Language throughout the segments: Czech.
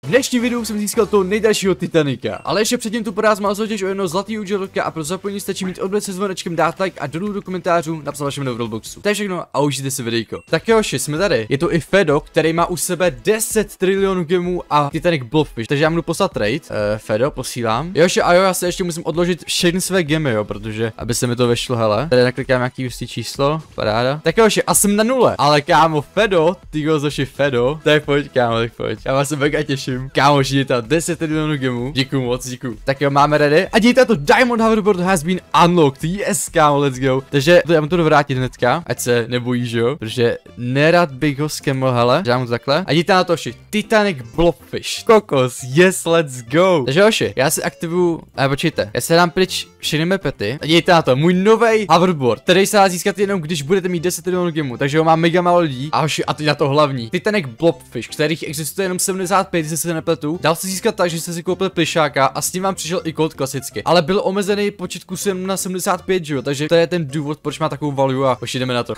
V dnešním videu jsem získal toho nejdražšího Titanica. Ale ještě předtím tu pro vás má soutěž o jedno zlatý údělka a pro zapojení stačí mít odběr se zvonečkem, dát like a dolů do komentářů napsat vaše jméno v Robloxu. To je všechno a užijte si videjko. Tak jo, jsme tady. Je to i Fedo, který má u sebe 10 trilionů gemů a Titanic Blobfish. Takže já mu jdu poslat trade. Fedo, posílám. Joši, a jo, já se ještě musím odložit všechny své gemy, jo, protože aby se mi to vešlo, hele. Tady naklikám nějaký ústý číslo, paráda. Tak jo, a jsem na nule. Ale kámo, Fedo, ty gozoši Fedo. Tak pojď, kámo, tak pojď. Já vás se mega těším. Kámo, je tam 10 trilionů gemů. Děkuju moc, děkuju. Tak jo, máme ready. A dějte to, Diamond Hoverboard has been unlocked. Yes, kámo, let's go. Takže já mu to vrátit hnedka, ať se nebojí, že jo? Protože nerad bych ho skeml, hele. Já mu to takhle. A dějte na to, Titanic Blobfish. Kokos, yes, let's go. Takže hoši, já si aktivuju, počkejte, já se dám pryč všechny mepety. A dějte na to, můj nový hoverboard, který se dá získat jenom když budete mít 10 trilionů gemů, takže ho má mega málo lidí. A hoši, a teď na to hlavní. Titanic Blobfish, kterých existuje jenom 75, jestli se nepletu. Dal se získat tak, že jste si koupil plišáka a s tím vám přišel i kód klasicky. Ale byl omezený počet kusů na 75, že jo? Takže to je ten důvod, proč má takovou value a už jdeme na to.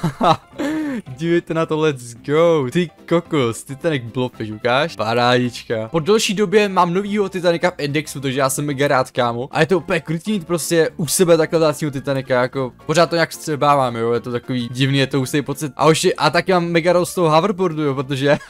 Dívejte na to, let's go. Ty kokos, Titanic Blobfish, ukáž? Parádička. Po delší době mám novýho Titanica v indexu, takže já jsem mega rád, kámo. A je to úplně krutý mít prostě u sebe takhle vlastního Titanica, jako pořád to nějak střebávám, jo, je to takový divný, je to už pocit. A taky mám mega rost toho hoverboardu, jo, protože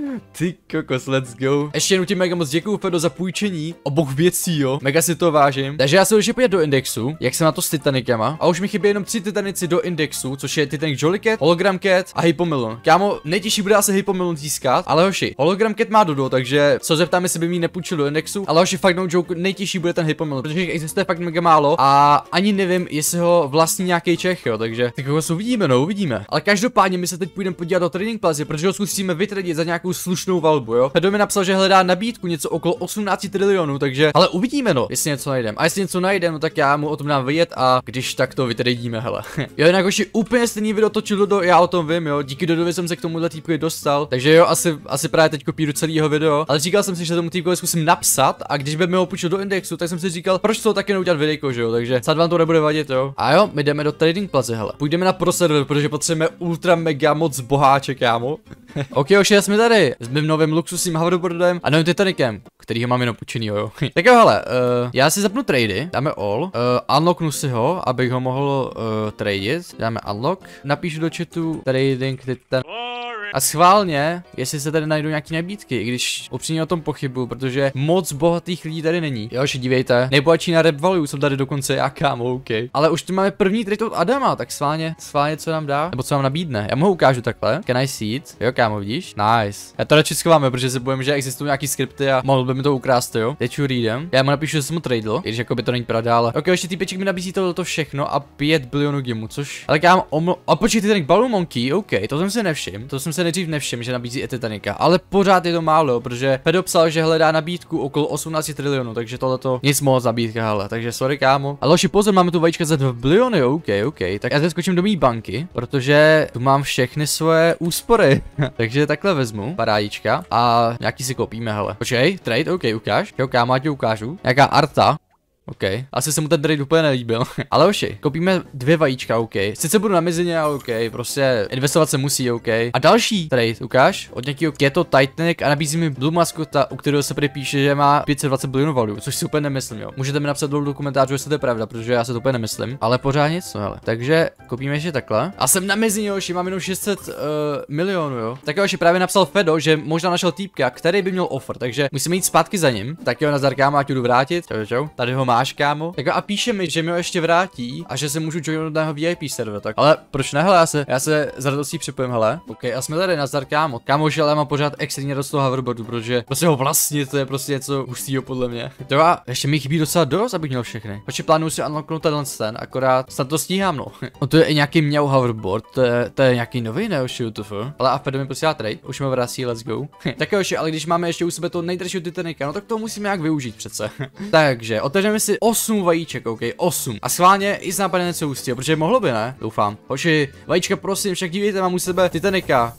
ty kokos, let's go. Ještě jednou ti mega moc děkuju, Fedo, za půjčení obou věcí, jo. Mega si to vážím. Takže já se už podívat do indexu, jak jsem na to s Titanicama. A už mi chybí jenom 3 Titanici do indexu, což je Titanic Jolly Cat, Hologram Cat a Hypomilon. Kámo, nejtěžší bude asi Hypomilon získat, ale hoši, Hologram Cat má Dodo, takže se zeptám, jestli by mi nepůjčil do indexu, ale hoši, fakt no joke, nejtěžší bude ten Hypomilon, protože jich existuje fakt mega málo a ani nevím, jestli ho vlastní nějaký Čech, jo, takže ty kokos uvidíme, no, uvidíme. Ale každopádně my se teď půjdeme podívat do Trading Plaza, protože ho zkusíme vytradit za nějakou slušnou valbu, jo. Fedo mi napsal, že hledá nabídku něco okolo 18 trilionů, takže ale uvidíme, no, jestli něco najdeme. A jestli něco najdeme, no, tak já mu o tom dám vědět a když tak to vytradíme, hele. Jo, jinak už úplně stejný video točil Dodo, já o tom vím, jo. Díky Dodovi jsem se k tomuhle týpkovi dostal, takže jo, asi právě teď kopíru celého video, ale říkal jsem si, že tomu týpkovi zkusím napsat a když by mi ho půjčil do indexu, tak jsem si říkal, proč to taky neudělat videjko, že jo, takže snad vám to nebude vadit, jo. A jo, my jdeme do Trading Plaza, hele. Půjdeme na pro server, protože potřebujeme ultra mega moc boháče, kámo. OK, už jsme tady s mým novým luxusním hoverboardem a novým Titanicem, kterýho mám jenom půjčenýho, jo. Tak jo, hele, já si zapnu trady, dáme all, unlocknu si ho, abych ho mohl tradit, dáme unlock, napíšu do chatu trading Titan. A schválně, jestli se tady najdou nějaký nabídky, i když upřímně o tom pochybuju, protože moc bohatých lidí tady není. Jo, že dívejte, nejbohatší na rap value jsem tady dokonce já, kámo, OK. Ale už tu máme první trade od Adama, tak schválně co nám dá, nebo co nám nabídne. Já mu ho ukážu takhle. Can I see it? Jo, kámo, vidíš? Nice. Já to radši schováme, protože se bojím, že existují nějaký skripty a mohl by mi to ukrást, jo. Teď readem. Já mu napíšu, že jsem mu tradel, i když jako by to není pravda, ale OK, ještě týpeček mi nabízí to všechno a 5 bilionů gemů, což. Ale kámo, a počkej, ten Balloon Monkey, OK, to jsem se nevšiml. To jsem se nejdřív nevšiml, že nabízí i Titanica, ale pořád je to málo, protože Fedo psal, že hledá nabídku okolo 18 trilionů, takže tohleto nic moc nabídka, hele, takže sorry, kámo. Ale loši, pozor, máme tu vajíčka za 2 biliony, OK, tak já teď skočím do mý banky, protože tu mám všechny svoje úspory, takže takhle vezmu, parádička a nějaký si koupíme, hele. Počkej, trade, OK, ukáž, jo, kámo, já ti ukážu, nějaká arta. OK, asi se mu ten trade úplně nelíbil. Ale oši, koupíme 2 vajíčka, OK. Sice budu na mizině, ale OK, prostě investovat se musí, OK. A další trade, ukáž, od nějakého Keto Titanic a nabízí mi Blue Mascota, u kterého se prý píše, že má 520 bilionů value, což si úplně nemyslím, jo. Můžete mi napsat dolů do komentářů, jestli to je pravda, protože já se to úplně nemyslím, ale pořád nic, no hele. Takže koupíme ještě takhle. A jsem na mizině, oši, mám jenom 600 milionů, jo. Tak oši, právě napsal Fedo, že možná našel týpka, který by měl offer, takže musíme jít zpátky za ním. Tak jo, nazdar, kámo, ať jdu vrátit. Čau. Tady ho máš, kámo. Tak a píše mi, že mi ho ještě vrátí a že se můžu joinnout na jeho VIP server, tak. Ale proč ne, hele, já se s radostí připojím, hele. OK, a jsme tady, nazdar, kámo. Kámo, že ale mám pořád extrémně dost toho hoverboardu, protože prostě ho vlastně, to je prostě něco hustýho podle mě. To a ještě mi chybí docela dost, abych měl všechny. Protože plánuju si unlocknout ten, akorát snad to stíhám, no. No to je i nějaký mňau hoverboard, to je nějaký nový, ne, už YouTube. Ale a Fedo mi posílá trade, už mi vrací, let's go. Tak jo, ale když máme ještě u sebe to nejdražšího Titanica, no tak to musíme nějak využít přece. Takže otevřeme si 8 vajíček, OK, 8. A schválně i z nápadem něco ústí, protože mohlo by, ne? Doufám. Hoši, vajíčka, prosím, však dívejte, mám u sebe Titanica.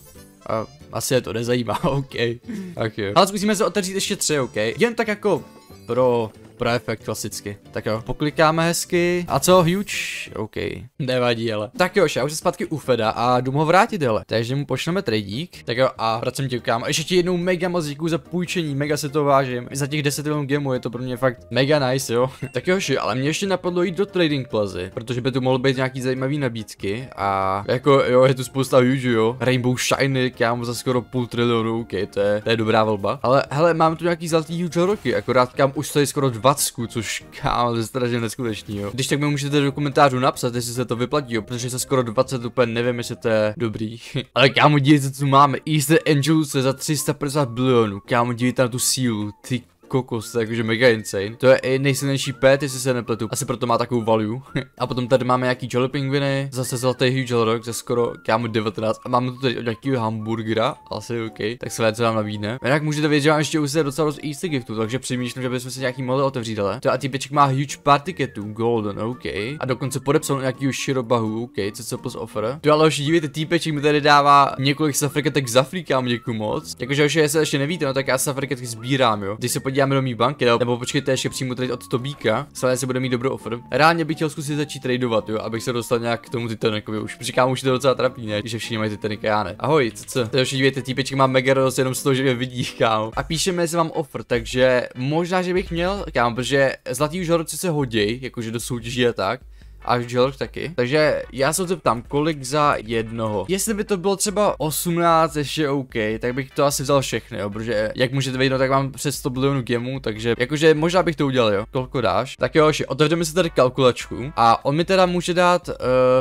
Asi je to nezajímá, OK. Tak jo. Ale zkusíme se otevřít ještě 3, OK. Jen tak jako pro pro efekt klasicky. Tak jo, poklikáme hezky. A co, huge? OK, nevadí, ale. Tak jo, já už jsem zpátky u Feda a jdu mu ho vrátit, hele. Takže mu pošleme tradík. Tak jo, a vracím tě kámo. Ještě ti jednou mega moc děkuju za půjčení, mega se to vážím. Za těch 10 milionů gemů je to pro mě fakt mega nice, jo. Tak jo, ale mě ještě napadlo jít do Trading Plazy, protože by tu mohlo být nějaký zajímavý nabídky a jako jo, je tu spousta huge, jo. Rainbow Shiny, kámo, za skoro půl trilionu, OK, to je dobrá volba. Ale hele, mám tu nějaký zlatý huge roky, akorát kam už stojí skoro 20, což kámo, to je strašně neskutečný, jo. Když tak mi můžete do komentářů napsat, jestli se to vyplatí, jo, protože se skoro 20 úplně nevím, jestli to je dobrý. Ale kámo, dívejte, co máme, Easter Angels za 350 bilionů, kámo, dívejte na tu sílu, ty kokos, to je jakože mega insane. To je i nejsilnější pet, jestli se nepletu. Asi proto má takovou value. A potom tady máme nějaký Jolly Pingviny, zase zlatý huge rock za skoro kámo 19. A máme tu tady od nějakého hamburgera, asi OK. Tak se co nám nabídne. Jinak můžete vědět, že mám ještě už docela dost easter giftů, takže přemýšlím, že bychom si nějaký mohli otevřít, ale. To a týpeček má huge party ketů, golden, OK. A dokonce podepsal nějakýho širobahu, OK, co plus offer. To ale už dívejte, týpeček mi tady dává několik safriketek za free, kámo, děkuju moc. Jakože už jestli ještě nevíte, no tak já safriketky sbírám, jo. Když se podíváme do mý banky, nebo počkejte ještě přímo trade od Tobíka, stále se bude mít dobrou offer. Reálně bych chtěl zkusit začít tradovat, jo, abych se dostal nějak k tomu Titanicovi. Už říkám, už to docela trapný, ne, že všichni mají Titanic, já ne. Ahoj, co? Teď už dívejte, týpeček má mega radost jenom z toho, že mě vidí, kámo. A píšeme, jestli mám offer, takže možná, že bych měl, kámo, protože zlatý už roci se hodí, jakože do soutěží a tak. A Jelk taky. Takže já se zeptám, kolik za jednoho. Jestli by to bylo třeba 18 ještě OK, tak bych to asi vzal všechny, jo, protože jak můžete vidět, no, tak mám přes 100 bilionů gemů, takže jakože možná bych to udělal, jo. Kolko dáš? Tak jo, otevřeme si tady kalkulačku a on mi teda může dát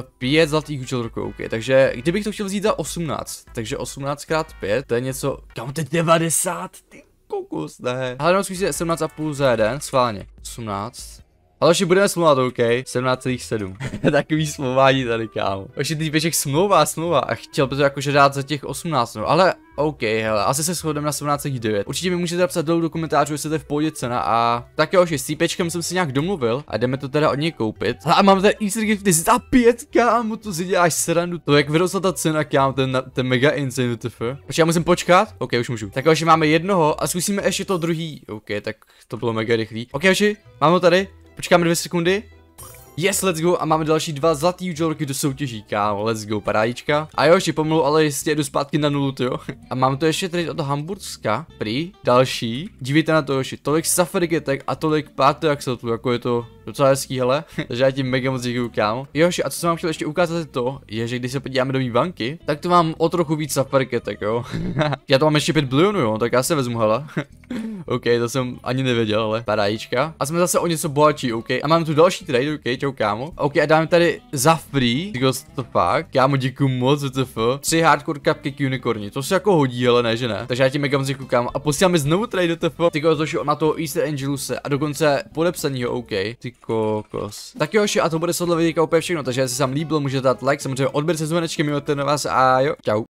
5 zlatých Jelků, OK, takže kdybych to chtěl vzít za 18, takže 18 x 5, to je něco, kam to je 90, ty kokus, ne. Ale no, zkusíte 17,5 za jeden, schválně, 18. Ale ještě budeme smlouvat, OK, 17,7. Takový smlouvání tady, kámo. Ještě týpeček smlouvá a chtěl by to jakože dát za těch 18, no, ale OK, hele, asi se shodneme na 17,9. Určitě mi můžete napsat dolů do komentářů, jestli to je v pohodě cena a tak jo, s týpečkem jsem si nějak domluvil a jdeme to teda od něj koupit. A mám tady Easter gifty za 5, kámo, to si děláš srandu. To jak vyrostla ta cena, kámo, ten mega insane TF. Počkej, já musím počkat? OK, už můžu. Tak jo, máme jednoho a zkusíme ještě to druhý. OK, tak to bylo mega rychlý. OK, mám ho tady. Počkáme 2 sekundy. Yes, let's go. A máme další 2 zlatý Jelky do soutěží, kámo. Let's go, parádička. A jo, pomalu, ale jistě jdu zpátky na nulu, jo. A mám to ještě tady od Hamburska. Prý. Další. Dívejte na to, Joši. Tolik safarigetek a tolik party axelů, jako je to docela hezký, hele. Takže já tím mega moc děkuju, kámo. Joši, a co jsem vám chtěl ještě ukázat to, je, že když se podíváme do mý banky, tak tu mám o trochu víc safarigetek, jo. Já to mám ještě 5 bilionů, jo, tak já se vezmu, hele. OK, to jsem ani nevěděl, ale parádička. A jsme zase o něco bohatší, OK. A mám tu další trade, OK, čau, kámo. OK, a dáme tady za free, to fakt. Kámo, děkuju moc, WTF. 3 hardcore cupcake unicorni, to se jako hodí, ale ne, že ne. Takže já ti mega moc děkuju, kámo. A posíláme znovu trade, WTF. Ty to na toho Easter Angeluse a dokonce podepsanýho, OK. Ty kokos. Tak jo, a to bude shodle vidíka úplně všechno, takže jestli se vám líbilo, můžete dát like, samozřejmě odběr se zvonečkem, na vás a jo, čau.